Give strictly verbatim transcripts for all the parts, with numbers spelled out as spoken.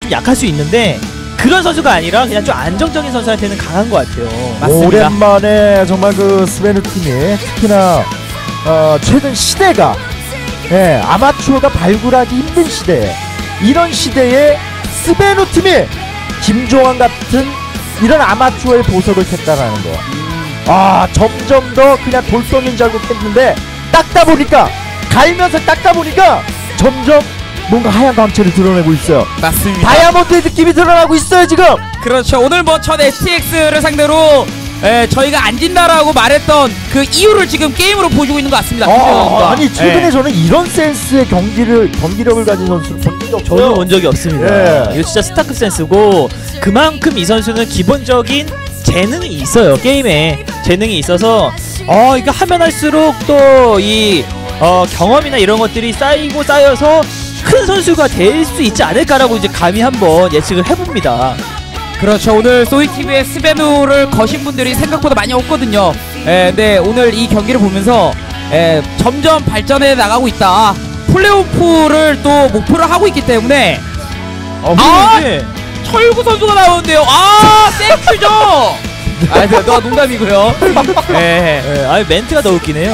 좀 약할 수 있는데 그런 선수가 아니라 그냥 좀 안정적인 선수한테는 강한 것 같아요. 맞습니다. 오랜만에 정말 그 스베누 팀이 특히나 어, 최근 시대가 예, 아마추어가 발굴하기 힘든 시대에 이런 시대에 스베누 팀이 김종환 같은 이런 아마추어의 보석을 캤다라는 거. 아, 점점 더 그냥 돌덩이인 줄 알고 캤는데 닦다 보니까 갈면서 닦다 보니까 점점 뭔가 하얀 광채를 드러내고 있어요. 맞습니다. 다이아몬드의 느낌이 드러나고 있어요 지금. 그렇죠. 오늘 뭐 첫 에스티엑스를 상대로 에, 저희가 안 진다라고 말했던 그 이유를 지금 게임으로 보여주고 있는 것 같습니다. 아, 아니 최근에 예. 저는 이런 센스의 경기를 경기력을 가진 선수를 본 적이 없어요. 저는 본 적이 없습니다. 예. 이거 진짜 스타크 센스고 그만큼 이 선수는 기본적인 재능이 있어요. 게임에 재능이 있어서 어 이거 하면 할수록 또 이 어, 경험이나 이런 것들이 쌓이고 쌓여서 큰 선수가 될 수 있지 않을까라고 이제 감히 한번 예측을 해봅니다. 그렇죠. 오늘 소이티비의 스베누를 거신 분들이 생각보다 많이 없거든요. 에, 근데 오늘 이 경기를 보면서 에, 점점 발전해 나가고 있다. 플레이오프를 또 목표를 하고 있기 때문에 어, 아! 근데 철구 선수가 나오는데요. 아, 땡큐죠. 아, 너 농담이고요. 네. 예, 아유 멘트가 더 웃기네요.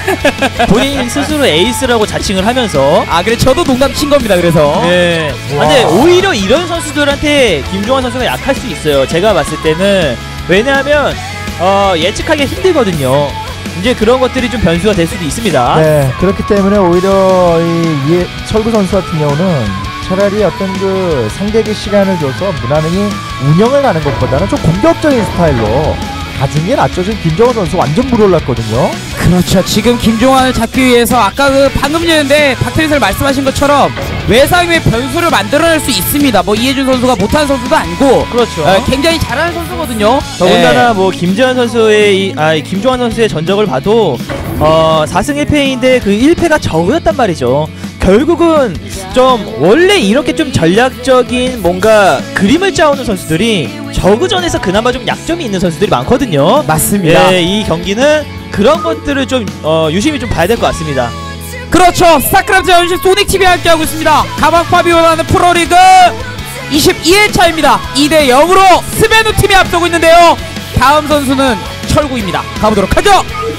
본인 스스로 에이스라고 자칭을 하면서 아, 그래 저도 농담 친 겁니다. 그래서. 예. 근데 오히려 이런 선수들한테 김종환 선수가 약할 수 있어요. 제가 봤을 때는. 왜냐하면 어, 예측하기 힘들거든요. 이제 그런 것들이 좀 변수가 될 수도 있습니다. 네, 그렇기 때문에 오히려 이, 이 철구 선수 같은 경우는 차라리 어떤 그 상대에게 시간을 줘서 무난히 운영을 가는 것보다는 좀 공격적인 스타일로 가진 게 낫죠. 지금 김종환 선수 완전 물올랐거든요. 그렇죠. 지금 김종환을 잡기 위해서 아까 그 방금 전에 박태리설 말씀하신 것처럼 외상의 변수를 만들어낼 수 있습니다. 뭐 이해준 선수가 못하는 선수도 아니고 그렇죠. 어, 굉장히 잘하는 선수거든요. 더군다나 네. 뭐 김재환 선수의 이, 아 김종환 선수의 전적을 봐도 어, 사 승 일 패인데 그 일 패가 적었단 말이죠. 결국은 좀 원래 이렇게 좀 전략적인 뭔가 그림을 짜오는 선수들이 저그전에서 그나마 좀 약점이 있는 선수들이 많거든요. 맞습니다. 예, 이 경기는 그런 것들을 좀 어, 유심히 좀 봐야 될 것 같습니다. 그렇죠. 스타크래프트 연신 소닉티비 함께하고 있습니다. 가방팝이 원하는 프로리그 이십이 회차입니다. 이 대 영으로 스베누 팀이 앞서고 있는데요. 다음 선수는 철구입니다. 가보도록 하죠.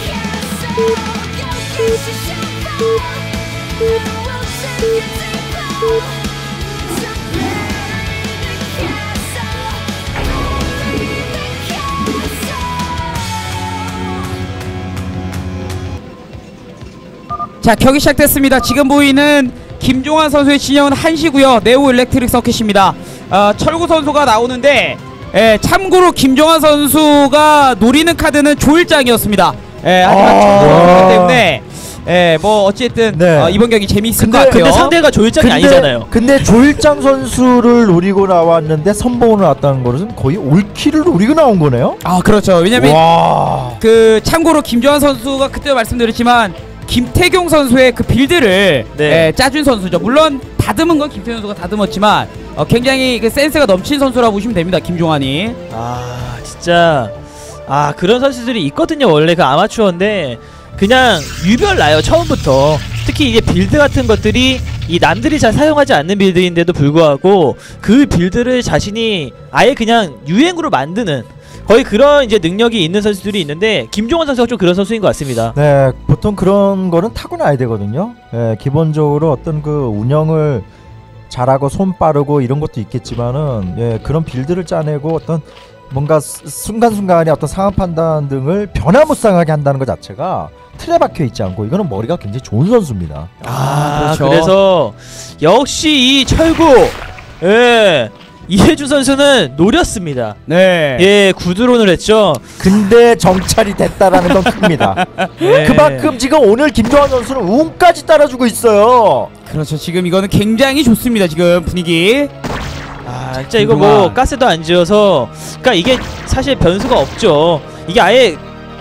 자, 경기 시작됐습니다. 지금 보이는 김종환 선수의 진영은 한시고요. 네오 일렉트릭 서킷입니다. 어, 철구 선수가 나오는데 에, 참고로 김종환 선수가 노리는 카드는 조일장이었습니다. 에, 하지만 철구가 때문에 에, 뭐 어쨌든 네. 어, 이번 경기 재미있을 근데- 것 같아요. 근데 상대가 조일장이 근데, 아니잖아요. 근데 조일장 선수를 노리고 나왔는데 선봉으로 나왔다는 것은 거의 올킬을 노리고 나온 거네요. 아, 그렇죠. 왜냐면 와. 그 참고로 김종환 선수가 그때 말씀드렸지만 김태경 선수의 그 빌드를 네. 에, 짜준 선수죠. 물론 다듬은 건 김태경 선수가 다듬었지만 어, 굉장히 그 센스가 넘치는 선수라고 보시면 됩니다. 김종환이. 아 진짜 아 그런 선수들이 있거든요. 원래 그 아마추어인데 그냥 유별나요 처음부터. 특히 이게 빌드 같은 것들이 이 남들이 잘 사용하지 않는 빌드인데도 불구하고 그 빌드를 자신이 아예 그냥 유행으로 만드는 거의 그런 이제 능력이 있는 선수들이 있는데 김종환 선수가 좀 그런 선수인 것 같습니다. 네, 보통 그런 거는 타고나야 되거든요. 예, 기본적으로 어떤 그 운영을 잘하고 손 빠르고 이런 것도 있겠지만은 예, 그런 빌드를 짜내고 어떤 뭔가 스, 순간순간의 어떤 상황 판단 등을 변화무쌍하게 한다는 것 자체가 틀에 박혀 있지 않고 이거는 머리가 굉장히 좋은 선수입니다. 아, 그렇죠. 그래서 역시 이 철구 예 이해준 선수는 노렸습니다. 네. 예 구드론을 했죠. 근데 정찰이 됐다라는 건 큽니다. 예. 그만큼 지금 오늘 김종환 선수는 운까지 따라주고 있어요. 그렇죠. 지금 이거는 굉장히 좋습니다. 지금 분위기. 아 진짜 이거 뭐 김종환. 가스도 안 지어서 그러니까 이게 사실 변수가 없죠. 이게 아예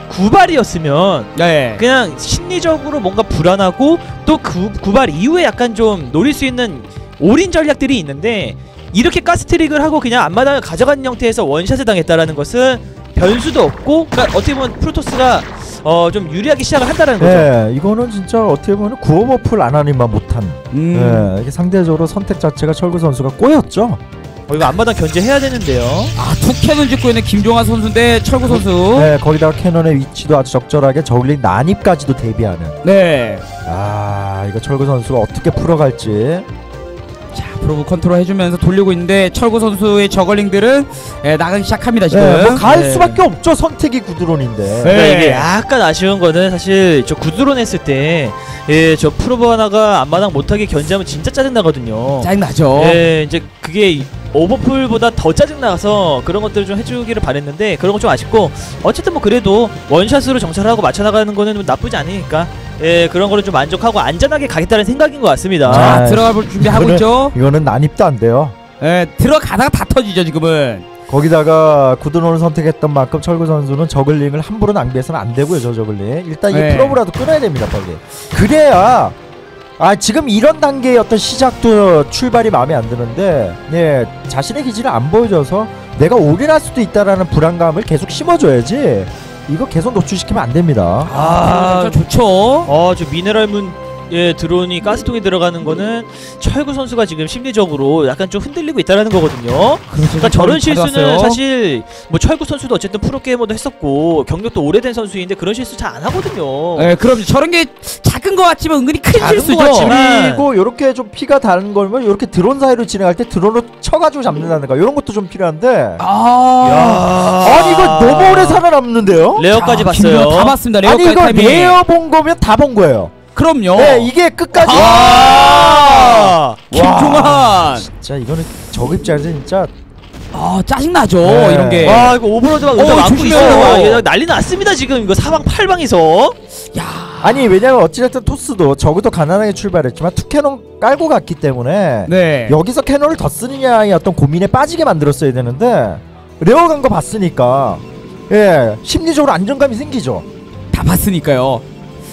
구발이었으면 네. 그냥 심리적으로 뭔가 불안하고 또 그 구발 이후에 약간 좀 노릴 수 있는 올인 전략들이 있는데 이렇게 가스트릭을 하고 그냥 앞마당을 가져간 형태에서 원샷을 당했다라는 것은 변수도 없고 그러니까 어떻게 보면 프로토스가 어 좀 유리하게 시작을 한다는 거죠. 네, 이거는 진짜 어떻게 보면 구호버프를 안 하니만 못한 음. 네, 이게 상대적으로 선택 자체가 철구 선수가 꼬였죠. 어, 이거 앞마당 견제해야 되는데요. 아, 투 캐논 짓고 있는 김종환 선수인데 철구 선수. 네, 거기다가 캐논의 위치도 아주 적절하게 저글링 난입까지도 대비하는. 네. 아, 이거 철구 선수가 어떻게 풀어갈지. 자, 프로브 컨트롤 해주면서 돌리고 있는데 철구 선수의 저걸링들은 예, 나가기 시작합니다 지금. 네, 뭐갈 네. 수밖에 없죠. 선택이 구드론인데. 네. 그러니까 이게 약간 아쉬운 거는 사실 저 구드론 했을 때 예, 저 프로브 하나가 앞마당 못하게 견제하면 진짜 짜증나거든요. 짜증나죠. 예, 이제 그게 오버풀보다 더 짜증나서 그런 것들을 좀 해주기를 바랬는데 그런 건 좀 아쉽고 어쨌든 뭐 그래도 원샷으로 정찰하고 맞춰나가는 거는 뭐 나쁘지 않으니까 예, 그런 거를 좀 만족하고 안전하게 가겠다는 생각인 것 같습니다. 자, 아, 들어가 볼 준비하고 이거는- 있죠. 이거는 난입도 안 돼요. 예, 들어가다가 다 터지죠 지금은. 거기다가 구드론을 선택했던 만큼 철구 선수는 저글링을 함부로 낭비해서는 안 되고요. 저 저글링 일단 네. 이 프로브라도 끊어야 됩니다. 빨리. 그래야 아 지금 이런 단계의 어떤 시작도 출발이 마음에 안 드는데 예, 자신의 기질을 안 보여줘서 내가 올인할 수도 있다라는 불안감을 계속 심어줘야지 이거 계속 노출시키면 안 됩니다. 아, 진짜 좋죠. 어, 저 미네랄문 예, 드론이 가스통에 들어가는 거는 철구 선수가 지금 심리적으로 약간 좀 흔들리고 있다라는 거거든요. 그러니까 저런 실수는 사실 뭐 철구 선수도 어쨌든 프로게이머도 했었고 경력도 오래된 선수인데 그런 실수 잘 안 하거든요. 예, 그럼 저런 게 작은 것 같지만 은근히 큰 작은 실수죠. 것 같지만 그리고 이렇게 좀 피가 다른 거면 이렇게 드론 사이로 진행할 때 드론으로 쳐가지고 잡는다든가 이런 것도 좀 필요한데. 아, 야. 아니 이거 너무 오래 살아남는데요? 레어까지 자, 봤어요. 김종환 다 봤습니다. 아니 레어까지 이거 타이밍. 레어 본 거면 다 본 거예요. 그럼요. 네 이게 끝까지. 아! 김종환. 진짜 이거는 저 입장에서 진짜 아, 짜증나죠. 네. 이런 게. 와, 이거 오버로드 막 어, 의자 막고 조심해요. 있어요. 와, 이거 난리 났습니다 지금 이거 사방 팔방에서. 야. 아니 왜냐면 어찌됐든 토스도 적어도 가난하게 출발했지만 투 캐논 깔고 갔기 때문에 네. 여기서 캐논을 더 쓰느냐의 어떤 고민에 빠지게 만들었어야 되는데 레어 간 거 봤으니까 예 심리적으로 안정감이 생기죠. 다 봤으니까요.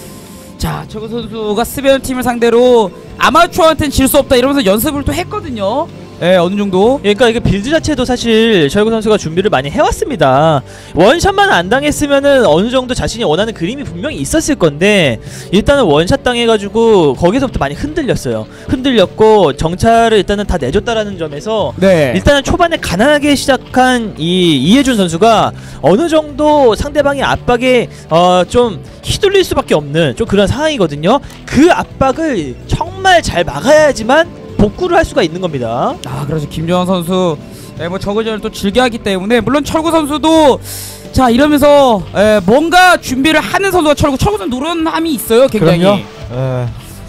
자, 저거 선수가 스베어 팀을 상대로 아마추어한테는 질 수 없다 이러면서 연습을 또 했거든요. 예, 어느 정도. 그러니까 이게 빌드 자체도 사실 철구 선수가 준비를 많이 해왔습니다. 원샷만 안 당했으면은 어느 정도 자신이 원하는 그림이 분명히 있었을 건데 일단은 원샷 당해가지고 거기서부터 많이 흔들렸어요. 흔들렸고 정찰을 일단은 다 내줬다라는 점에서 네. 일단은 초반에 가난하게 시작한 이 이해준 선수가 어느 정도 상대방의 압박에 어 좀 휘둘릴 수밖에 없는 좀 그런 상황이거든요. 그 압박을 정말 잘 막아야지만 복구를 할 수가 있는 겁니다. 아, 그렇죠. 김종환 선수 예, 뭐 저거저걸 또 즐겨하기 때문에 물론 철구 선수도 자 이러면서 예, 뭔가 준비를 하는 선수가 철구 철구 선수 노련함이 있어요. 굉장히. 그럼요. 예.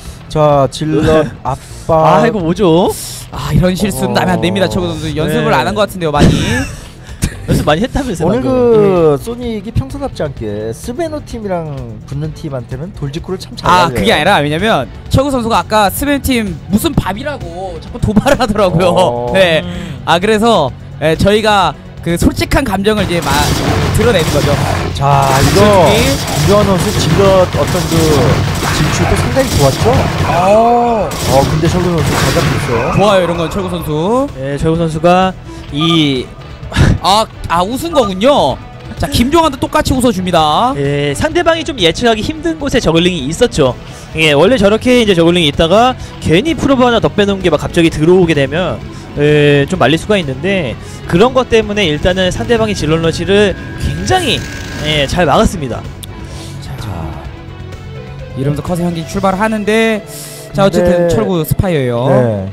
자 질럿 아빠. 아 이거 뭐죠? 아, 이런 실수는 어... 나면 안 됩니다. 철구 선수 연습을 네. 안 한 것 같은데요, 많이. 연습 많이 했다면서요. 오늘 방금. 그 소닉이 평소답지 않게 스베노 팀이랑 붙는 팀한테는 돌직구를 참 잘 아, 날려요. 그게 아니라 왜냐면 철구 선수가 아까 스벤 팀 무슨 밥이라고 자꾸 도발을 하더라고요. 어... 네. 음. 아, 그래서 예, 저희가 그 솔직한 감정을 이제 막 드러내는 거죠. 자 이거 솔직히. 김주환 선수 질럿 어떤 그 진출도 상당히 좋았죠. 어, 어 근데 철구 선수 잘 잡고 있어요. 좋아요, 이런 건 철구 선수. 네, 철구 선수가 이 아, 아 웃은 거군요. 자, 김종환도 똑같이 웃어줍니다. 예, 상대방이 좀 예측하기 힘든 곳에 저글링이 있었죠. 예, 원래 저렇게 이제 저글링이 있다가 괜히 프로브 하나 더 빼놓은 게 막 갑자기 들어오게 되면 예, 좀 말릴 수가 있는데 그런 것 때문에 일단은 상대방의 질럿러시를 굉장히 예, 잘 막았습니다. 자, 이러면서 컷의 향기 출발하는데 자, 어쨌든 근데- 철구 스파이어예요. 네.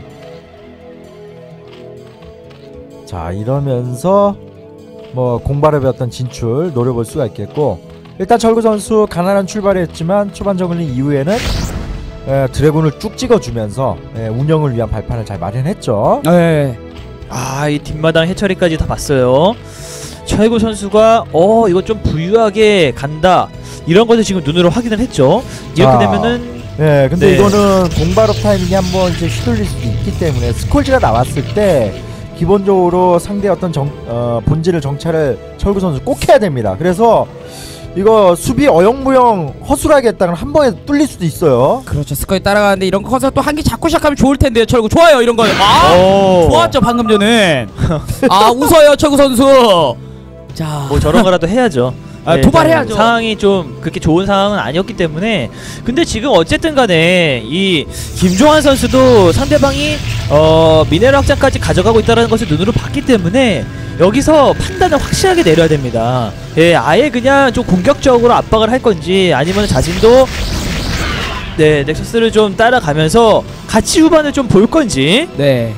자 이러면서 뭐 공발업의 어떤 진출 노려볼 수가 있겠고 일단 철구 선수 가난한 출발을 했지만 초반 저글링 이후에는 에, 드래곤을 쭉 찍어주면서 에, 운영을 위한 발판을 잘 마련했죠. 네. 아, 이 뒷마당 해처리까지 다 봤어요. 철구 선수가 어 이거 좀 부유하게 간다 이런 것을 지금 눈으로 확인을 했죠. 이렇게 아. 되면은 예, 근데 네. 이거는 공발업 타이밍이 한번 이제 휘둘릴 수도 있기 때문에 스콜지가 나왔을 때 기본적으로 상대 어떤 정, 어, 본질을 정찰을 철구 선수 꼭 해야 됩니다. 그래서 이거 수비 어영부영 허술하게 했다가 한 번에 뚫릴 수도 있어요. 그렇죠. 스커이 따라가는데 이런 거 커서 또 한 개 잡고 시작하면 좋을 텐데요. 철구 좋아요, 이런 거. 아, 오. 좋았죠 방금 전에. 아, 웃어요 철구 선수. 자, 뭐 저런 거라도 해야죠. 아, 네, 도발해야죠. 상황이 좀 그렇게 좋은 상황은 아니었기 때문에. 근데 지금 어쨌든 간에 이 김종환 선수도 상대방이 어 미네랄 확장까지 가져가고 있다는 것을 눈으로 봤기 때문에 여기서 판단을 확실하게 내려야 됩니다. 예, 아예 그냥 좀 공격적으로 압박을 할 건지 아니면 자신도 네 넥서스를 좀 따라가면서 같이 후반을 좀 볼 건지. 네.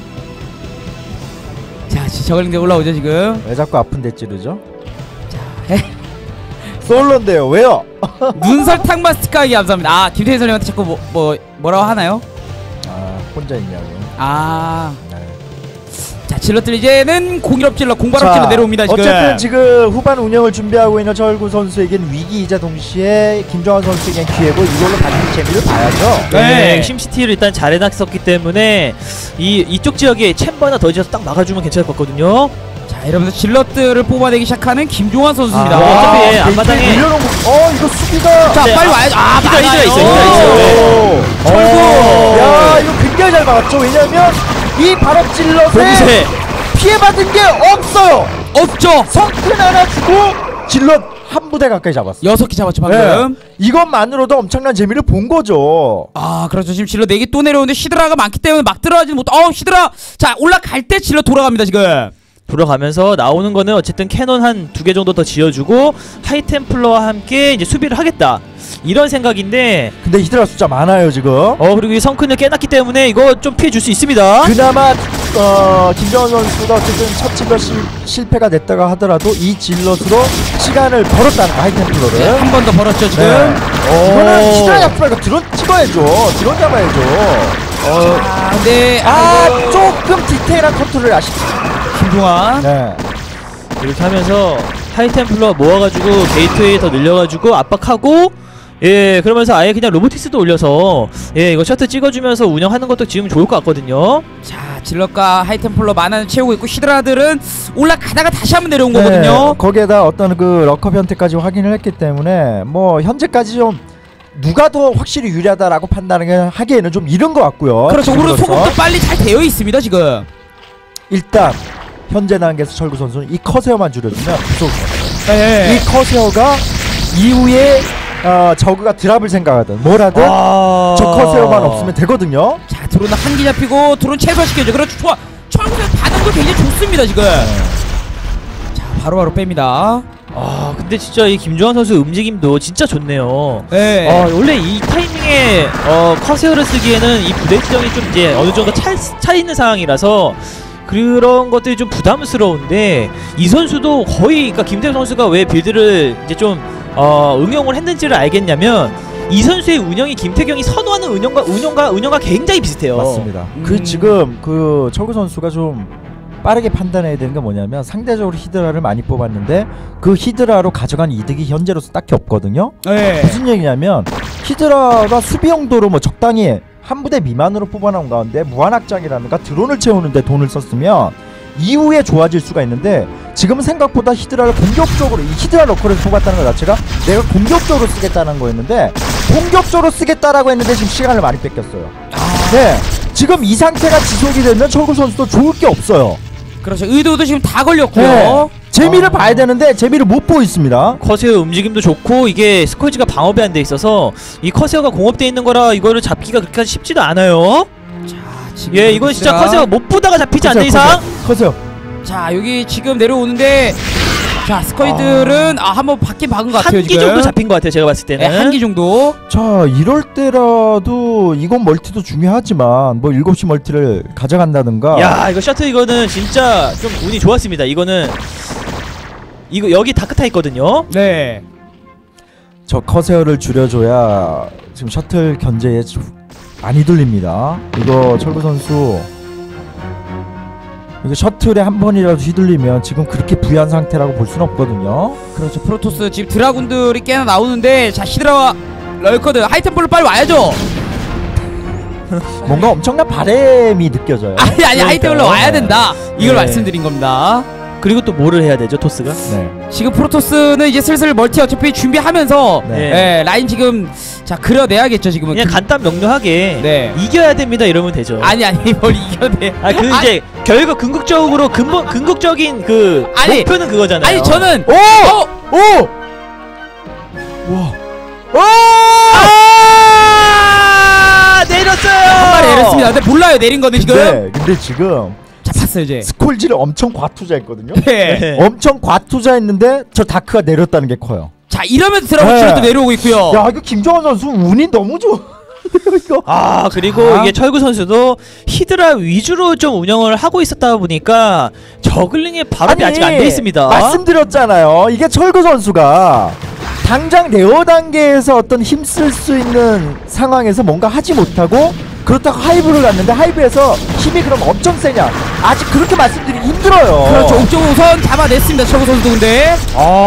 자, 저글링대 올라오죠 지금. 왜 자꾸 아픈데 찌르죠? 에? 솔로인데요. 왜요? 눈설탕 마스티카기 감사합니다. 아, 김태희 선생님한테 자꾸 뭐, 뭐 뭐라고 하나요? 아, 혼자 있냐고. 아, 네. 자, 질럿들 이제는 공일업 질럿, 공발업 질럿 내려옵니다 지금. 어쨌든 지금 후반 운영을 준비하고 있는 철구 선수에겐 위기이자 동시에 김정환 선수에겐 기회고 이걸로 받는 재미를 봐야죠. 네. 네, 심시티를 일단 잘 해놨었기 때문에 이 이쪽 지역에 챔버 하나 더 지어서 딱 막아주면 괜찮을 것 같거든요. 자, 이러면서 질럿들을 뽑아내기 시작하는 김종환 선수입니다. 아, 와, 어차피 아, 앞마당에- 밀려놓은 거. 어, 이거 수비가. 자, 네, 빨리 아, 와야죠. 아, 히드라, 많아요. 히드라 있어요, 히드라 있어요. 네. 오. 철구. 어. 야, 이거 굉장히 잘 막았죠. 왜냐면 이 발업 질럿에 봉쇄. 피해받은 게 없어요. 없죠. 성큰 하나 주고 질럿 한 부대 가까이 잡았어. 여섯 개 잡았죠 방금. 네. 이것만으로도 엄청난 재미를 본 거죠. 아, 그렇죠. 지금 질럿 네 개 또 내려오는데 히드라가 많기 때문에 막 들어가지는 못. 어, 히드라. 자, 올라갈 때 질럿 돌아갑니다 지금. 돌아가면서 나오는 거는 어쨌든 캐논 한 두 개 정도 더 지어주고 하이템플러와 함께 이제 수비를 하겠다 이런 생각인데, 근데 히드라 숫자 많아요 지금. 어 그리고 이 성큰을 깨놨기 때문에 이거 좀 피해 줄 수 있습니다. 그나마 어, 김정환 선수가 어쨌든 첫 질럿 실, 실패가 됐다가 하더라도 이 질럿으로 시간을 벌었다는 거, 하이템플러를. 한 번 더 벌었죠 지금. 네. 이거는 히드라 약프라니까 드론 찍어야죠. 드론 잡아야죠. 어, 아, 근데 아, 아이고, 조금 디테일한 컨트롤이 아쉽죠. 김종환. 네. 이렇게 하면서 하이템플러 모아가지고 게이트웨이 더 늘려가지고 압박하고, 예 그러면서 아예 그냥 로보틱스도 올려서 예 이거 셔틀 찍어주면서 운영하는 것도 지금 좋을 것 같거든요. 자, 질럿과 하이템플러 만화는 채우고 있고 히드라들은 올라가다가 다시 한번 내려온 거거든요. 네, 거기에다 어떤 그 럭커 변태까지 확인을 했기 때문에 뭐 현재까지 좀 누가 더 확실히 유리하다라고 판단을 하기에는 좀 이른 것 같고요. 그렇죠. 오른 지금으로서. 소금도 빨리 잘 되어 있습니다 지금. 일단 현재 단계에서 철구 선수는 이 커세어만 줄여주면 계속 네. 이 커세어가 이후에 어, 저그가 드랍을 생각하든 뭐라든 아... 저 커세어만 없으면 되거든요. 자, 드론 한 개 잡히고 드론 최소화시켜줘. 그렇죠. 좋아. 철구선 반응도 굉장히 좋습니다 지금. 자, 바로바로 뺍니다. 아 근데 진짜 이 김종환 선수 움직임도 진짜 좋네요. 네. 어 원래 이 타이밍에 어 커세어를 쓰기에는 이 부대 지정이 좀 이제 어느 정도 차, 차 있는 상황이라서 그런 것들이 좀 부담스러운데, 이 선수도 거의, 그러니까 김태형 선수가 왜 빌드를 이제 좀 어 응용을 했는지를 알겠냐면, 이 선수의 운영이 김태경이 선호하는 운영과 운영과 운영과 굉장히 비슷해요. 맞습니다. 음. 그 지금 그 철구 선수가 좀 빠르게 판단해야 되는 게 뭐냐면, 상대적으로 히드라를 많이 뽑았는데 그 히드라로 가져간 이득이 현재로서 딱히 없거든요. 네. 무슨 얘기냐면, 히드라가 수비 용도로 뭐 적당히 한 부대 미만으로 뽑아놓은 가운데 무한확장이라든가 드론을 채우는데 돈을 썼으면 이후에 좋아질 수가 있는데, 지금 생각보다 히드라를 공격적으로, 이 히드라 러커를 뽑았다는 것 자체가 내가 공격적으로 쓰겠다는 거였는데, 공격적으로 쓰겠다라고 했는데 지금 시간을 많이 뺏겼어요. 아, 네, 지금 이 상태가 지속이 되면 철구 선수도 좋을 게 없어요. 그렇죠. 의도도 지금 다 걸렸고요. 네. 재미를 아. 봐야 되는데 재미를 못 보고 있습니다. 커세어 움직임도 좋고, 이게 스컬지가 방어배 안 돼 있어서 이 커세어가 공업돼 있는 거라 이거를 잡기가 그렇게 쉽지도 않아요. 자, 지금 예 이건 진짜 히드라. 커세어 못 보다가 잡히지 않는 이상. 커세요. 자, 여기 지금 내려오는데, 자, 스커이들은 아, 한번 받긴 박은 것 같아요 한 끼 지금. 정도 잡힌 것 같아요 제가 봤을 때는. 네, 한 기 정도. 자, 이럴 때라도 이건 멀티도 중요하지만 뭐 일곱 시 멀티를 가져간다든가. 야 이거 셔틀 이거는 진짜 좀 운이 좋았습니다. 이거는 이거 여기 다크타 있거든요. 네. 저 커세어를 줄여줘야 지금 셔틀 견제에 좀 많이 돌립니다. 이거 철구 선수 이거 셔틀에 한 번이라도 휘둘리면 지금 그렇게 부유한 상태라고 볼 수는 없거든요. 그렇죠. 프로토스 지금 드라군들이 꽤나 나오는데, 자, 히드라와 럴커드 하이템플로 빨리 와야죠. 뭔가 엄청난 바램이 느껴져요. 아니 아니 그러니까요. 하이템플로 와야 된다. 이걸 네. 말씀드린 겁니다. 그리고 또 뭐를 해야 되죠 토스가? 네. 지금 프로토스는 이제 슬슬 멀티 어차피 준비하면서 네. 예, 라인 지금 자 그려내야겠죠 지금은. 그냥 그- 간단 명료하게 네. 이겨야 됩니다 이러면 되죠. 아니 아니 뭘 이겨내. 아 그 이제 결국 궁극적으로 근본 궁극적인 그 아니, 목표는 그거잖아요. 아니 저는 오! 어! 오! 와. 아 내렸어요. 한 마리 내렸습니다. 근데 몰라요 내린 거는 지금. 근데, 근데 지금 잡았어요 이제. 스콜지를 엄청 과투자했거든요. 네. 네. 엄청 과투자했는데 저 다크가 내렸다는 게 커요. 자 이러면서 드라곤 네. 치료도 내려오고 있고요. 야 이거 김정환 선수 운이 너무 좋아. 이거. 아 그리고 자. 이게 철구 선수도 히드라 위주로 좀 운영을 하고 있었다 보니까 저글링의 발업이 아직 안 돼 있습니다. 말씀드렸잖아요. 이게 철구 선수가 당장 네어 단계에서 어떤 힘쓸 수 있는 상황에서 뭔가 하지 못하고 그렇다고 하이브를 갔는데 하이브에서 힘이 그럼 엄청 세냐? 아직 그렇게 말씀드리기 힘들어요. 그렇죠. 옥쪽 우선 잡아냈습니다. 철구 선수도 근데.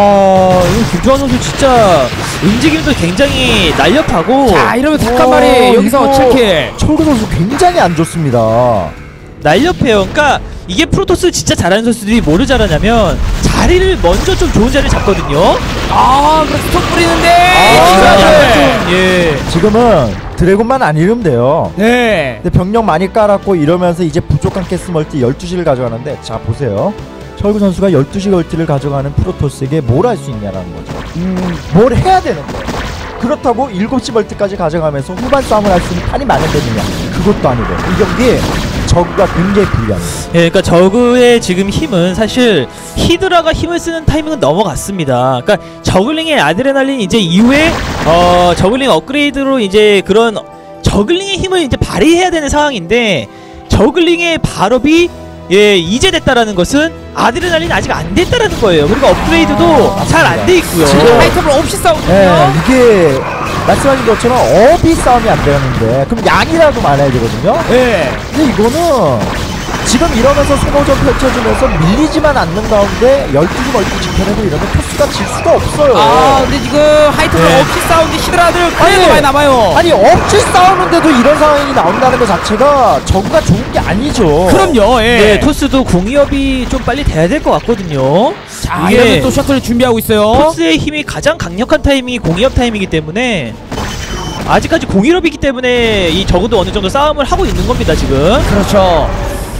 아 이거 김주환 선수 진짜 움직임도 굉장히 날렵하고 자 이러면 닭 한 오, 마리 여기서 이거 칠 킬. 철구 선수 굉장히 안 좋습니다. 날렵해요. 그러니까 이게 프로토스 진짜 잘하는 선수들이 뭐를 잘하냐면 자리를 먼저 좀 좋은 자리를 잡거든요. 아 그래서 톡 뿌리는데. 아, 아, 약간 네. 좀 예. 지금은 드래곤만 안 잃으면 돼요. 네. 근데 병력 많이 깔았고 이러면서 이제 부족한 가스 멀티 열두 시를 가져가는데 자 보세요. 철구 선수가 열두 시 멀티를 가져가는 프로토스에게 뭘 할 수 있냐라는 거죠. 음. 뭘 해야 되는 거예요. 그렇다고 일곱 시 멀티까지 가져가면서 후반 싸움을 할 수 있는 판이 마련되느냐? 그것도 아니고 이 경기 저그가 굉장히 불리합니다. 예, 그러니까 저그의 지금 힘은 사실 히드라가 힘을 쓰는 타이밍은 넘어갔습니다. 그러니까 저글링의 아드레날린 이제 이후에 어 저글링 업그레이드로 이제 그런 저글링의 힘을 이제 발휘해야 되는 상황인데 저글링의 발업이 예 이제 됐다라는 것은 아드레날린 아직 안 됐다라는 거예요. 그리고 업그레이드도 아, 잘 안 돼 있고요. 지금- 하이템을 없이 싸우거든요. 네, 이게 말씀하신 것처럼 업이 싸움이 안 되는데 그럼 양이라도 많아야 되거든요. 네. 근데 이거는 지금 이러면서 소모전 펼쳐주면서 밀리지만 않는 가운데 열두 시 멀티 지켜내고 이러면 토스가 질 수가 없어요. 아 근데 지금 하이템을 네. 없이 싸우는데 히드라들 그래도 아니, 많이 남아요. 아니 없이 싸우는데도 이런 상황이 나온다는 것 자체가 저그가 좋은 게 아니죠. 그럼요. 예. 네, 토스도 공이업이 좀 빨리 돼야 될 것 같거든요. 자 이게 이러면 또 셔틀을 준비하고 있어요. 토스의 힘이 가장 강력한 타이밍이 공이업 타이밍이기 때문에 아직까지 공이업이기 때문에 이 적어도 어느 정도 싸움을 하고 있는 겁니다 지금. 그렇죠.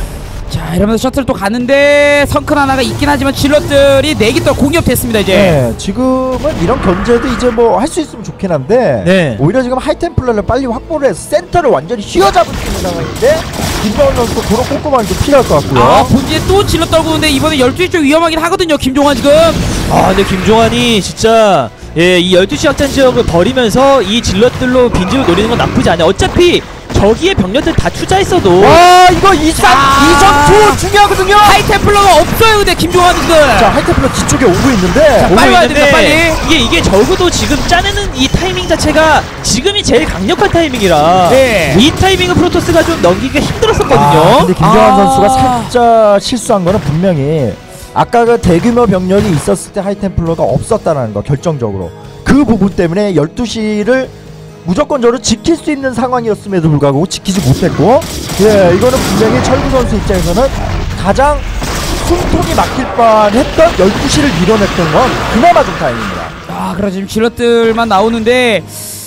자 이러면서 셔틀 또 가는데 성큰 하나가 있긴 하지만 질럿들이 네기 또 공격됐습니다 이제. 네, 지금은 이런 견제도 이제 뭐 할 수 있으면 좋긴 한데 네. 오히려 지금 하이템플러를 빨리 확보를 해서 센터를 완전히 휘어잡을 수 있는 상황인데 김정환 선수도 그런 꼼꼼함이 좀 필요할 것 같고요. 아 본진에 또 질럿 떨구는데 이번에 열두 시 좀 위험하긴 하거든요 김종환 지금. 아 근데 김종환이 진짜 예, 이 열두 시 확장 지역을 버리면서 이 질럿들로 빈집을 노리는 건 나쁘지 않아요. 어차피 저기에 병력들 다 투자했어도 와 이거 이산 아. 이전 투 중요하거든요. 하이템플러가 없어요 근데 김종환 지금. 자 하이템플러 뒤쪽에 오고 있는데 오고 빨리 와야 있는데 됩니다, 빨리. 이게 이게 적어도 지금 짜내는 이 타이밍 자체가 지금이 제일 강력한 타이밍이라 네. 이 타이밍을 프로토스가 좀 넘기기가 힘들었었거든요. 아, 근데 김정환 아. 선수가 살짝 실수한 거는 분명히 아까 그 대규모 병력이 있었을 때 하이템플러가 없었다는 거 결정적으로 그 부분 때문에 열두 시를 무조건적으로 지킬 수 있는 상황이었음에도 불구하고 지키지 못했고 예 이거는 분명히 철구 선수 입장에서는 가장 숨통이 막힐 뻔했던 열두 시를 밀어냈던 건 그나마 좀 다행입니다. 아 그래 지금 질럿들만 나오는데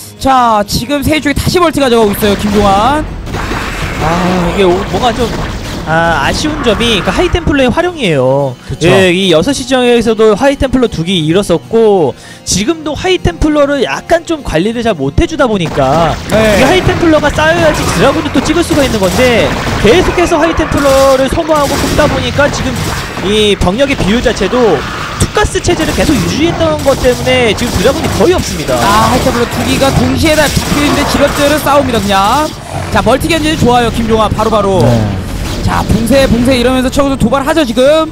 자 지금 세 쪽에 다시 멀티 가져가고 있어요 김종환. 아 이게 오- 뭔가 좀 아, 아쉬운 점이 그 하이템플러의 활용이에요. 그쵸. 예, 이 여섯 시 지역에서도 하이템플러 두 개 잃었었고 지금도 하이템플러를 약간 좀 관리를 잘 못해주다 보니까 네. 이 하이템플러가 쌓여야지 드라군을 또 찍을 수가 있는 건데 계속해서 하이템플러를 소모하고 뽑다 보니까 지금 이 병력의 비율 자체도 투가스 체제를 계속 유지했던 것 때문에 지금 드라군이 거의 없습니다. 아 하이템플러 두 기가 동시에 다 잡히는데 질럿들은 싸웁니다 그냥. 자 멀티 견제는 좋아요 김종환 바로바로. 네. 자 봉쇄 봉쇄 이러면서 저기서 도발하죠 지금.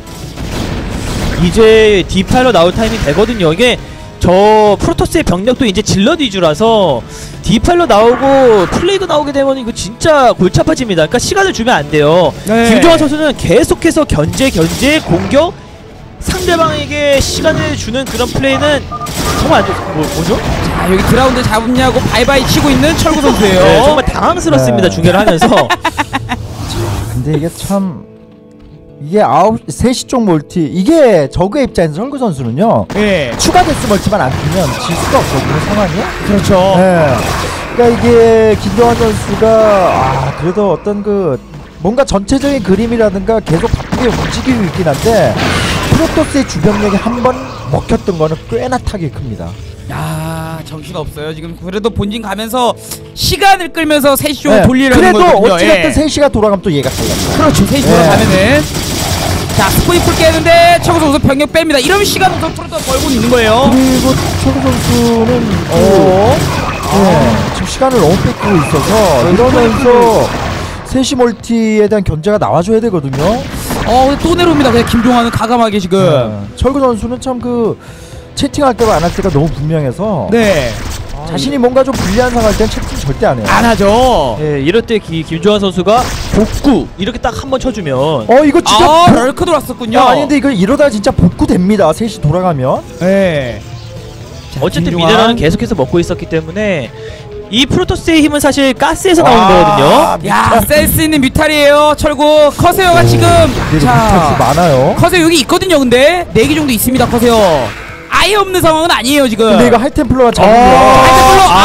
이제 디파일러 나올 타임이 되거든요. 이게 저 프로토스의 병력도 이제 질럿 위주라서 디파일러 나오고 플레이그 나오게 되면 이거 진짜 골치 아파집니다. 그러니까 시간을 주면 안 돼요. 네. 김종환 선수는 계속해서 견제 견제 공격 상대방에게 시간을 주는 그런 플레이는 정말 안 좋, 뭐, 뭐죠? 자 여기 드라운드 잡았냐고 바이바이 치고 있는 철구 선수예요. 네, 정말 당황스럽습니다. 네. 중계를 하면서. 근데 이게 참 이게 아홉 세 시 쪽 멀티 이게 저그의 입장에서 철구 선수는요 예. 추가 데스 멀티만 안 뜨면 질 수가 없거든요 상황이요. 그렇죠. 네. 그러니까 이게 김정환 선수가 아 그래도 어떤 그 뭔가 전체적인 그림이라든가 계속 바쁘게 움직이고 있긴 한데 프로토스의 주병력이 한 번 먹혔던 거는 꽤나 타격이 큽니다. 야 정신 없어요 지금. 그래도 본진 가면서 시간을 끌면서 세 시 쪽으로 네. 돌리려는 그래도 거거든요. 어찌됐든 예. 세 시가 돌아가면 또 얘가 달라요. 그렇죠. 세 시 네. 돌아가면은 자 스포이 풀 깨는데 최고선 우선 병력 뺍니다. 이러면 시간 우선 프로토 벌고 있는 거예요. 그리고 최고 선수는 어? 네, 지금 시간을 너무 뺏기고 있어서 이러면서 세시 멀티에 대한 견제가 나와줘야 되거든요. 어 근데 또 내려옵니다. 그냥 김종환은 가감하게 지금. 네. 철구 선수는 참 그 채팅할 때와 안 할 때가 너무 분명해서 네. 자신이 뭔가 좀 불리한 상황일 땐 채팅 절대 안 해요. 안 하죠. 예, 이럴 때 기, 김종환 선수가 복구 이렇게 딱 한 번 쳐주면 어 이거 진짜 아 복- 럴크 돌았었군요. 야, 아니 근데 이거 이러다 진짜 복구 됩니다. 셋이 돌아가면. 네. 자, 어쨌든 김종환. 미네랄은 계속해서 먹고 있었기 때문에 이 프로토스의 힘은 사실 가스에서 나오는 아, 거거든요. 야 센스 있는 뮤탈이에요. 철구 커세어가 지금 자 자 많아요. 커세어 여기 있거든요. 근데 네 개 정도 있습니다. 커세어 아예 없는 상황은 아니에요 지금. 근데 이거 하이템플러가 잡으면 하이템플러 아,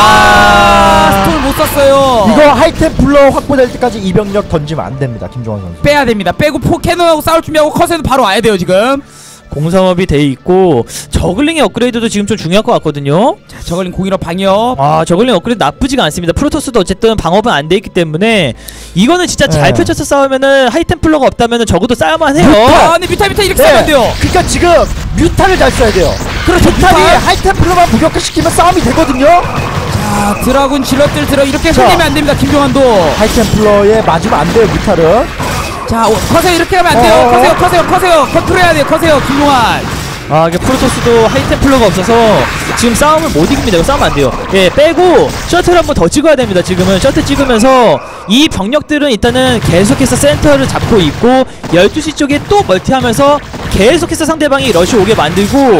아. 스톤을 못 썼어요. 이거 하이템플러 확보될 때까지 이병력 던지면 안 됩니다. 김종환 선수. 빼야 됩니다. 빼고 포 캐논하고 싸울 준비하고 커세는 바로 와야 돼요 지금. 공삼업이 돼 있고 저글링의 업그레이드도 지금 좀 중요할 것 같거든요. 자 저걸린 공일업 방역. 아 저글링 업그레이드 나쁘지가 않습니다. 프로토스도 어쨌든 방업은 안 돼 있기 때문에 이거는 진짜 잘 네. 펼쳐서 싸우면은 하이템플러가 없다면은 적어도 싸울만 해요. 아 근데 뮤탈 뮤탈 이렇게 싸면 안 돼요. 그러니까 지금 뮤탈을 잘 써야 돼요. 그렇죠. 뮤탈이 뮤탈. 하이템플러만 무력화시키면 싸움이 되거든요. 자 드라군 질럿들 들어 이렇게 자. 흘리면 안 됩니다. 김종환도. 하이템플러에 맞으면 안 돼요. 뮤탈은. 자 오, 커세요 이렇게 하면 안 돼요. 어. 커세요 커세요 커세요 컨트롤해야 돼요. 커세요 김종환. 아 이게 프로토스도 하이템플러가 없어서 지금 싸움을 못 이깁니다. 이거 싸우면 안 돼요. 예 빼고 셔틀 한번 더 찍어야 됩니다. 지금은 셔틀 찍으면서 이 병력들은 일단은 계속해서 센터를 잡고 있고 열두 시 쪽에 또 멀티하면서 계속해서 상대방이 러시 오게 만들고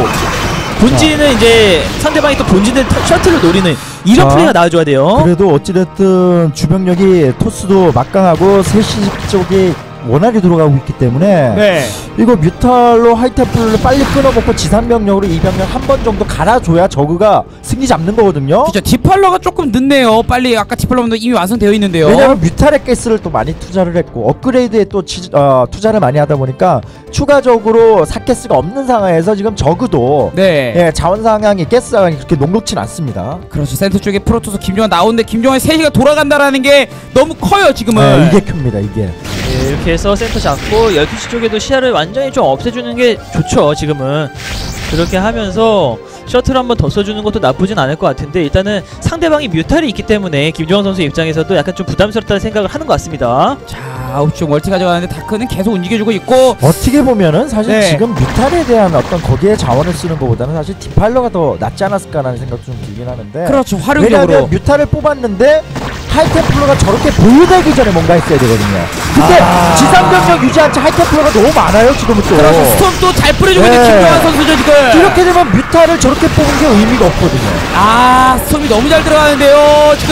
본진은 이제 상대방이 또 본진을 터- 셔틀을 노리는 이런 자. 플레이가 나와줘야 돼요. 그래도 어찌됐든 주병력이 토스도 막강하고 세시 쪽이 원활히 들어가고 있기 때문에 네. 이거 뮤탈로 하이템플러를 빨리 끊어먹고 지상병력으로 이 병력 한 번 정도 갈아줘야 저그가 승리 잡는 거거든요. 그죠. 디팔러가 조금 늦네요. 빨리 아까 디팔러도 이미 완성되어 있는데요. 왜냐면 뮤탈의 가스를 또 많이 투자를 했고 업그레이드에 또 치, 어, 투자를 많이 하다 보니까 추가적으로 사가스가 없는 상황에서 지금 저그도 네. 예, 자원 상황이 가스 상황이 그렇게 녹록진 않습니다. 그렇죠. 센터 쪽에 프로토스 김종환 나오는데 김종환 세 시가 돌아간다라는 게 너무 커요 지금은. 네, 이게 큽니다 이게. 예, 이렇게 해서 센터 잡고 열두 시 쪽에도 시야를 완전히 좀 없애주는 게 좋죠. 지금은 그렇게 하면서 셔틀 한번 더 써주는 것도 나쁘진 않을 것 같은데 일단은 상대방이 뮤탈이 있기 때문에 김종환 선수 입장에서도 약간 좀 부담스럽다는 생각을 하는 것 같습니다. 자 아홉 시 쪽 멀티 가져가는데 다크는 계속 움직여주고 있고. 어떻게 보면은 사실 네. 지금 뮤탈에 대한 어떤 거기에 자원을 쓰는 것보다는 사실 디팔러가 더 낫지 않았을까라는 생각도 좀 들긴 하는데. 그렇죠. 활용적으로. 왜냐하면 뮤탈을 뽑았는데 하이템플러가 저렇게 보유되기 전에 뭔가 했어야 되거든요. 근데 아. 지상병력 유지한 채 하이템플러가 너무 많아요 지금은 또. 그렇죠. 스톰 또 잘 뿌려주고 있는 네. 김종환 선수죠 지금. 이렇게 되면 뮤탈을 저렇게 뽑은 게 의미가 없거든요. 아 스톰이 너무 잘 들어가는데요 지금.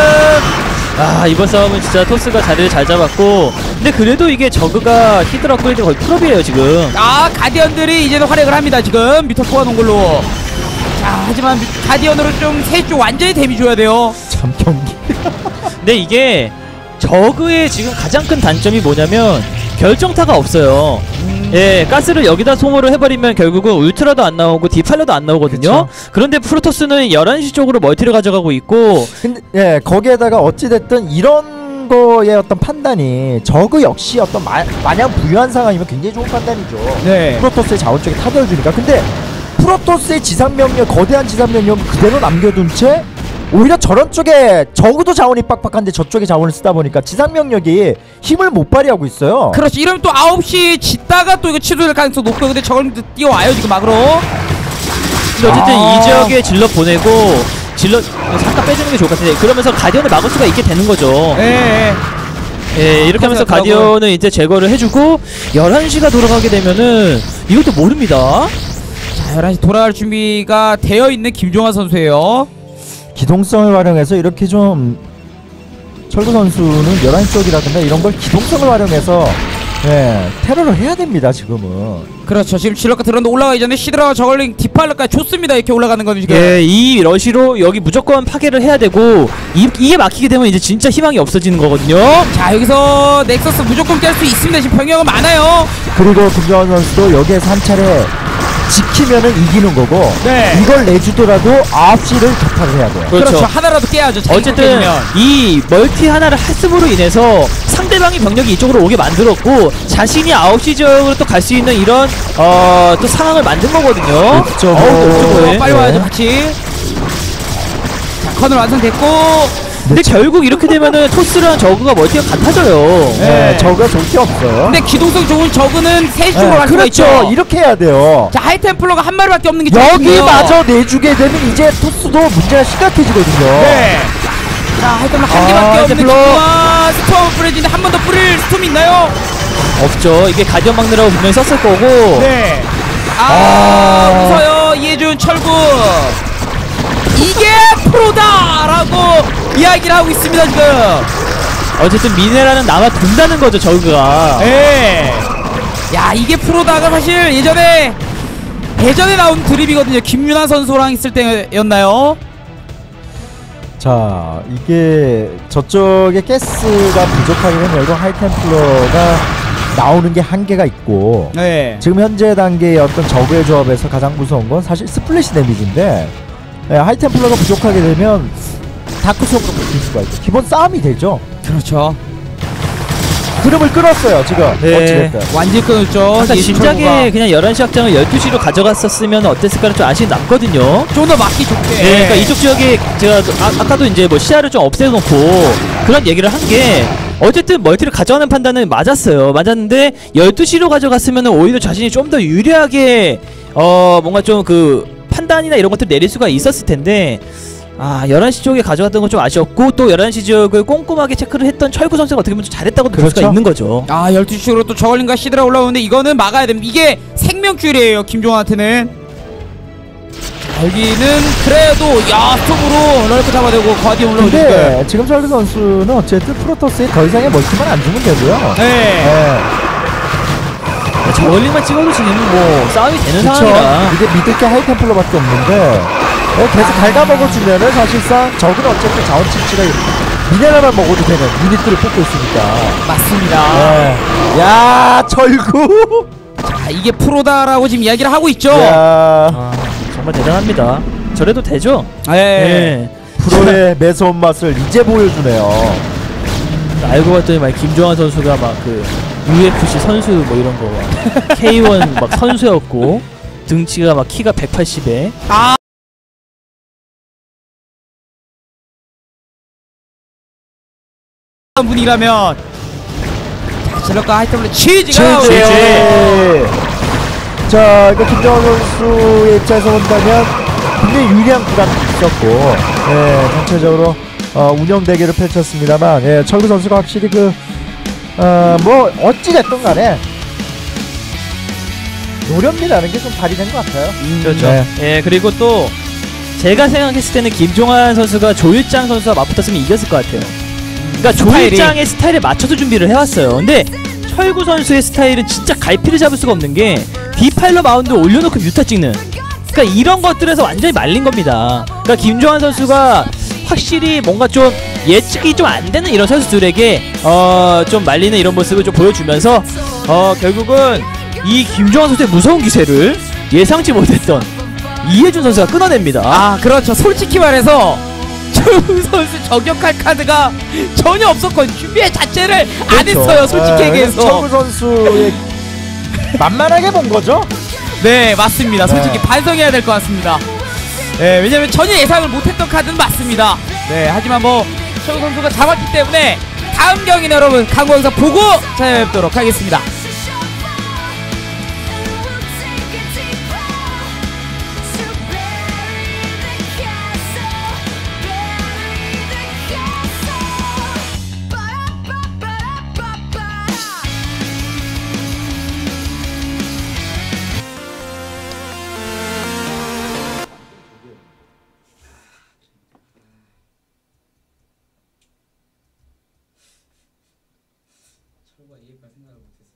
아 이번 싸움은 진짜 토스가 자리를 잘 잡았고 근데 그래도 이게 저그가 히드라 업그레이드가 거의 풀업이에요 지금. 아 가디언들이 이제는 활약을 합니다 지금. 미터 뽑아놓은 걸로. 자 하지만 뮤- 가디언으로 좀 세 쪽 완전히 데미 줘야 돼요. 참 경기. 근데 이게 저그의 지금 가장 큰 단점이 뭐냐면 결정타가 없어요. 음. 예, 가스를 여기다 소모를 해버리면 결국은 울트라도 안 나오고 디팔러도 안 나오거든요. 그쵸. 그런데 프로토스는 열한 시 쪽으로 멀티를 가져가고 있고 근데 예 거기에다가 어찌됐든 이런 거의 어떤 판단이 저그 역시 어떤 마, 마냥 부유한 상황이면 굉장히 좋은 판단이죠. 네. 프로토스의 자원 쪽에 타격을 주니까. 근데 프로토스의 지상병력 거대한 지상병력 그대로 남겨둔 채 오히려 저런 쪽에 적어도 자원이 빡빡한데 저쪽에 자원을 쓰다 보니까 지상병력이 힘을 못 발휘하고 있어요. 그렇지. 이러면 또 아홉 시 짓다가 또 이거 취소될 가능성 높고. 근데 저걸 뛰어와요 지금 막으로. 근데 어쨌든 아. 이 지역에 질럿 보내고 질럿 잠깐 빼주는 게 좋을 것 같은데 그러면서 가디언을 막을 수가 있게 되는 거죠. 네. 예, 이렇게 하면서 가디언을 이제 제거를 해주고 열한 시가 돌아가게 되면은 이것도 모릅니다. 자 열한 시 돌아갈 준비가 되어 있는 김종환 선수예요. 기동성을 활용해서 이렇게 좀 철구 선수는 열한 시 쪽이라든가 이런 걸 기동성을 활용해서 예, 테러를 해야 됩니다 지금은. 그렇죠. 지금 질럿가 들어는데 올라가기 전에 시드라와 저걸링 디팔러까지 좋습니다. 이렇게 올라가는 거는 지금. 예, 이 러시로 여기 무조건 파괴를 해야 되고 이, 이게 막히게 되면 이제 진짜 희망이 없어지는 거거든요. 자 여기서 넥서스 무조건 깰 수 있습니다. 지금 병력은 많아요. 그리고 김정환 선수도 여기에서 한 차례 지키면은 이기는 거고 네. 이걸 내주더라도 아홉 시를 격파를 해야 돼요. 그렇죠. 그렇죠. 하나라도 깨야죠. 자기 어쨌든 깨지면. 이 멀티 하나를 했음으로 인해서 상대방이 병력이 이쪽으로 오게 만들었고 자신이 아홉 시 지역으로 또 갈 수 있는 이런 어, 또 상황을 만든 거거든요. 그렇죠. 어우, 또 어, 네. 빨리 네. 와야죠 같이. 자, 컨을 완성됐고. 근데 결국 이렇게 되면은 토스랑 저그가 멀티가 같아져요. 네, 네. 저가 좋을 게 없어요. 근데 기동성 좋은 저그는 세 쪽으로 갈 수가 그렇죠. 있죠. 이렇게 해야 돼요. 자, 하이템플러가 한 마리밖에 없는 게 제일 여기 중요해요. 마저 내주게 되면 이제 토스도 문제가 심각해지거든요. 네. 자, 하이템플러 한 아, 개밖에 없는 하이템플러. 기동아 스톰 뿌려지는데 한 번 더 뿌릴 스톰 있나요? 없죠. 이게 가디언 막느라고 분명히 썼을 거고. 네. 아, 아. 웃어요. 이해준 철구. 이게 프로다라고 이야기를 하고 있습니다 지금. 어쨌든 미네랄은 남아 돈다는 거죠, 저그가. 네. 야, 이게 프로다가 사실 예전에 예전에 나온 드립이거든요. 김윤아 선수랑 있을 때였나요? 자, 이게 저쪽에 가스가 부족하게 되면 결국 하이템플러가 나오는 게 한계가 있고 네. 지금 현재 단계의 어떤 저그의 조합에서 가장 무서운 건 사실 스플래시 데미지인데 네, 하이템플러가 부족하게 되면 다크속으로 바뀔 수가 있죠. 기본 싸움이 되죠. 그렇죠. 흐름을 끊었어요 지금. 네. 어찌됐든. 완전히 끊었죠. 아까 이 진작에 철구가. 그냥 열한 시 확장을 열두 시로 가져갔었으면 어땠을까는 좀 아쉬움이 남거든요. 좀 더 맞기 좋게. 네, 그러니까 이쪽 지역에 제가 아, 아까도 이제 뭐 시야를 좀 없애놓고 그런 얘기를 한 게 어쨌든 멀티를 가져가는 판단은 맞았어요. 맞았는데 열두 시로 가져갔으면 오히려 자신이 좀 더 유리하게 어 뭔가 좀 그 판단이나 이런 것들 내릴 수가 있었을 텐데 아 열한 시 쪽에 가져갔던 건 좀 아쉬웠고 또 열한 시 지역을 꼼꼼하게 체크를 했던 철구 선수가 어떻게 보면 좀 잘했다고 볼 수가 그렇죠. 있는 거죠. 아, 열두 시로 또 저걸링과 시드라 올라오는데 이거는 막아야 됩니다. 이게 생명줄이에요, 김종환한테는. 자, 여기는 그래도 야, 스톱으로 럴크 잡아대고 과디온 올라오는데. 근데 지금 철구 선수는 어쨌든 프로토스에 더 이상의 멀티만 안 주면 되고요. 네. 네. 저울링만 찍어도 지금 뭐 싸움이 되는 그쵸. 상황이라 이게 믿을 게 하이템플러밖에 없는데 네, 계속 갉아먹어주면은 사실상 적은 어쨌든 자원 칩치가 미네랄만 먹어도 되는 유닛들을 뽑고 있으니까. 맞습니다. 네. 야 철구. 자, 이게 프로다라고 지금 이야기를 하고 있죠. 야 아, 정말 대단합니다. 저래도 되죠? 네. 네. 프로의 매서운 맛을 이제 보여주네요. 알고 봤더니 막 김종환 선수가 막 그 유에프씨 선수 뭐 이런 거 케이 원 막 선수였고 등치가 막 키가 백팔십에 아. 분이라면 자, 질럿과 하이템플러 치즈가 치즈. 오네요. 자, 이거 김정환 선수의 입장에서 본다면 굉장히 유리한 구간도 있었고, 예, 전체적으로 어, 운영 대결을 펼쳤습니다만, 예, 철구 선수가 확실히 그, 어, 뭐 어찌 됐든 간에 노련미라는 게 좀 발휘된 것 같아요. 그렇죠. 네. 예, 그리고 또 제가 생각했을 때는 김종환 선수가 조일장 선수와 맞붙었으면 이겼을 것 같아요. 그러니까 스타일이. 조일장의 스타일에 맞춰서 준비를 해왔어요. 근데 철구 선수의 스타일은 진짜 갈피를 잡을 수가 없는 게 디파일러 마운드 올려놓고 뮤타 찍는, 그러니까 이런 것들에서 완전히 말린 겁니다. 그러니까 김종환 선수가 확실히 뭔가 좀 예측이 좀 안 되는 이런 선수들에게 어 좀 말리는 이런 모습을 좀 보여주면서 어 결국은 이 김종환 선수의 무서운 기세를 예상치 못했던 이해준 선수가 끊어냅니다. 아, 그렇죠. 솔직히 말해서 철구 선수 저격할 카드가 전혀 없었거든요. 준비 자체를 안 그렇죠. 했어요. 솔직히 예, 얘기해서. 철구 선수의 만만하게 본 거죠? 네, 맞습니다. 솔직히 네. 반성해야 될 것 같습니다. 네, 왜냐면 전혀 예상을 못했던 카드는 맞습니다. 네, 하지만 뭐 철구 선수가 잡았기 때문에 다음 경기는 여러분 강구 영상 보고 찾아뵙도록 하겠습니다. 철구가 이해가 생각을 못했어.